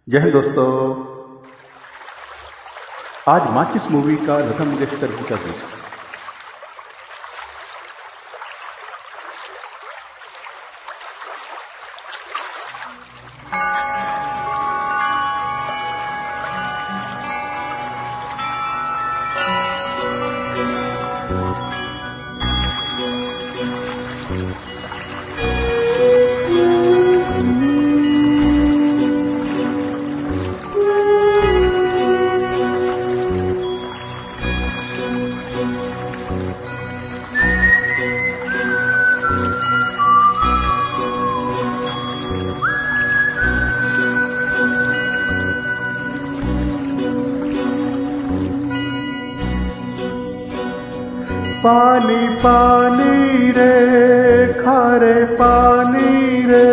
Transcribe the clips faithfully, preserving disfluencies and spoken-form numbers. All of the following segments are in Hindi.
जय हिंद दोस्तों। आज माचिस मूवी का लता मंगेशकर जी का गीत। पानी पानी रे खारे पानी रे,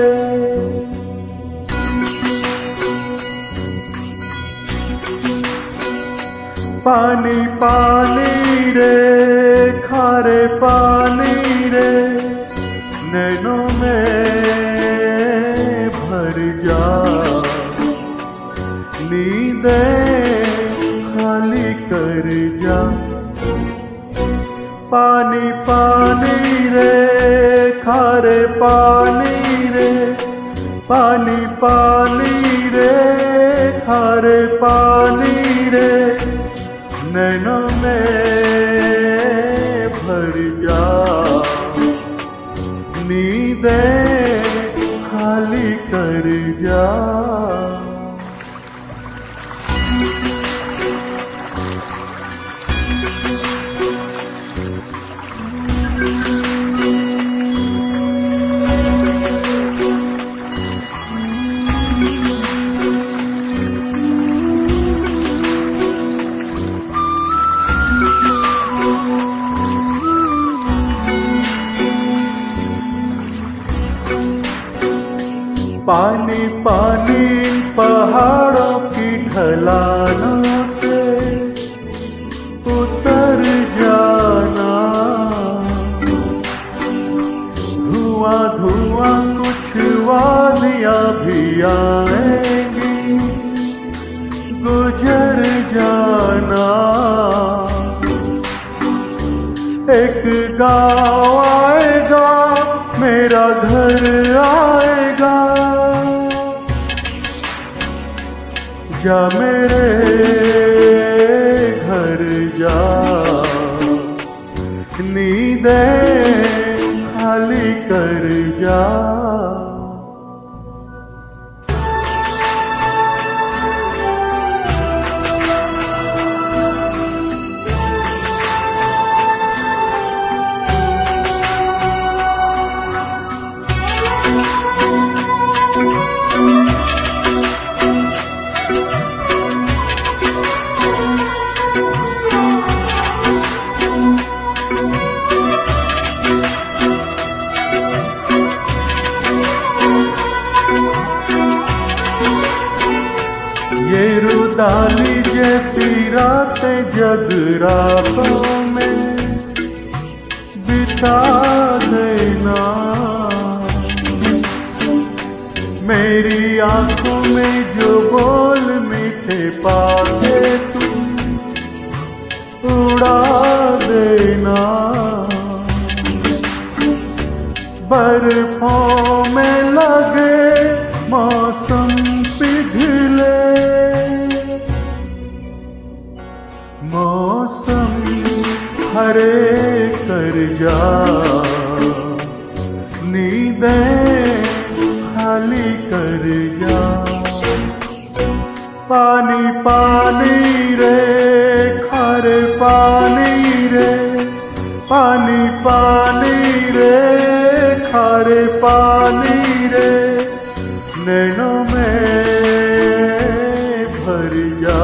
पानी पानी रे खारे पानी रे, नैनों में भर जा नींदें खाली कर जा। पानी पानी रे खारे पानी रे, पानी पानी रे खारे पानी रे, नैनों में भर जा नींदें खाली कर जा। पानी पानी पहाड़ों की ढलानों से उतर जाना, धुआं धुआं कुछ वादियां भी आएंगी, गुजर जाना। एक गाँव आएगा मेरा घर आएगा, जा मेरे घर जा, नींदें खाली कर जा। ये रुदाली जैसी रातें जगरातों में बिता देना, मेरी आंखों में जो बोल मीठे पाके तुम उड़ा देना। बर्फों में लगे मौसम पिघले, मौसम हरे कर जा, नींदें खाली कर जा। पानी पानी रे खारे पानी रे, पानी पानी रे खारे पानी रे, नैनों में भर जा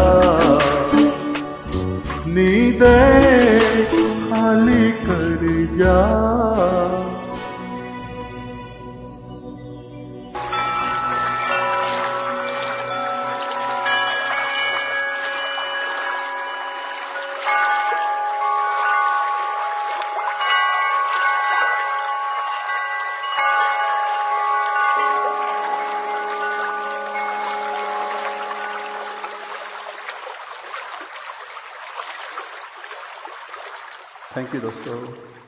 नींदें खाली कर जा। थैंक यू दोस्तों।